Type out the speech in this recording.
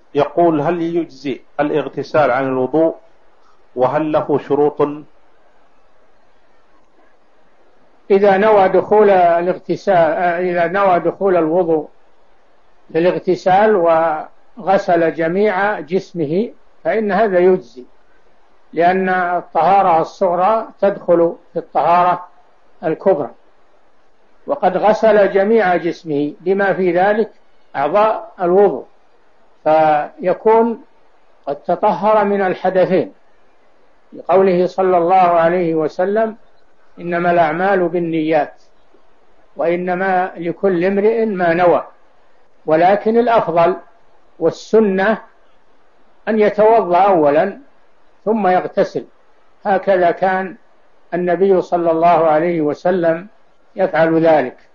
يقول: هل يجزي الاغتسال عن الوضوء، وهل له شروط؟ إذا نوى دخول الاغتسال، إذا نوى دخول الوضوء في الاغتسال وغسل جميع جسمه فإن هذا يجزي، لأن الطهارة الصغرى تدخل في الطهارة الكبرى، وقد غسل جميع جسمه بما في ذلك أعضاء الوضوء، فيكون قد تطهر من الحدثين، لقوله صلى الله عليه وسلم: إنما الأعمال بالنيات وإنما لكل امرئ ما نوى، ولكن الأفضل والسنة أن يتوضأ أولا ثم يغتسل، هكذا كان النبي صلى الله عليه وسلم يفعل ذلك.